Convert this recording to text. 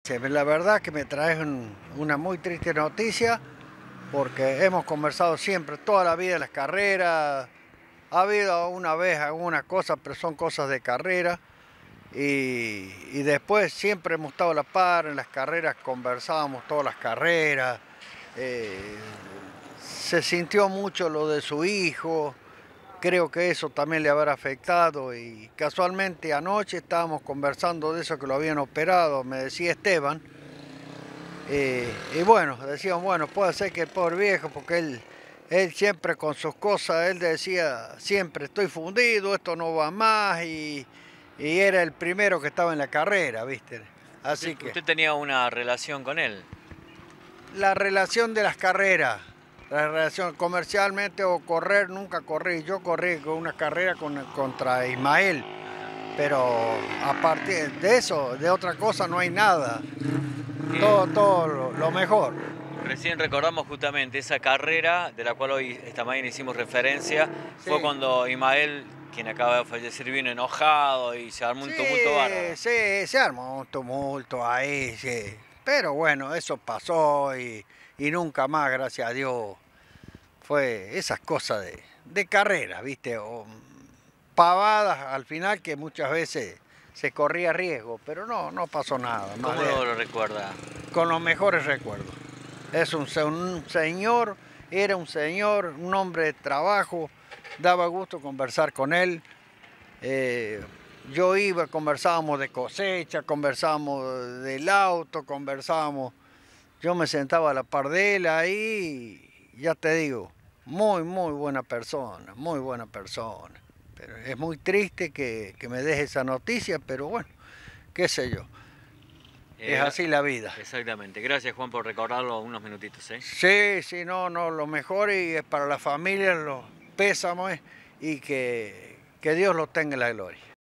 Sí, la verdad que me traes una muy triste noticia porque hemos conversado siempre, toda la vida en las carreras. Ha habido una vez alguna cosa, pero son cosas de carrera. Y después siempre hemos estado a la par, en las carreras conversábamos todas las carreras. eh, Se sintió mucho lo de su hijo, creo que eso también le habrá afectado y casualmente anoche estábamos conversando de eso que lo habían operado, me decía Esteban. Y bueno, decíamos, bueno, puede ser que el pobre viejo, porque él siempre con sus cosas, él decía, siempre estoy fundido, esto no va más, y era el primero que estaba en la carrera, ¿viste? Así que Usted tenía una relación con él. la relación de las carreras, la relación comercialmente o correr, nunca corrí, yo corrí con una carrera contra Ismael, pero a partir de eso, de otra cosa no hay nada, todo lo mejor. Recién recordamos justamente esa carrera de la cual hoy, esta mañana hicimos referencia. Fue Sí. cuando Ismael, quien acaba de fallecer, vino enojado y se armó un tumulto bárbaro. Sí, se armó un tumulto ahí, sí. Pero bueno, eso pasó y nunca más, gracias a Dios, fue esas cosas de carrera, ¿viste? O pavadas al final que muchas veces se corría riesgo, pero no pasó nada. Más ¿Cómo lo recuerda? con los mejores recuerdos. Es un señor, era un señor, un hombre de trabajo, daba gusto conversar con él. Eh, yo iba, conversábamos de cosecha, conversábamos del auto, conversábamos. Yo me sentaba a la par de él ahí, y ya te digo, muy buena persona, muy buena persona. Pero es muy triste que me deje esa noticia, pero bueno, qué sé yo. Es así la vida. Exactamente. Gracias, Juan, por recordarlo unos minutitos, ¿eh? Sí, no, lo mejor y es para la familia, los pésamos y que Dios los tenga en la gloria.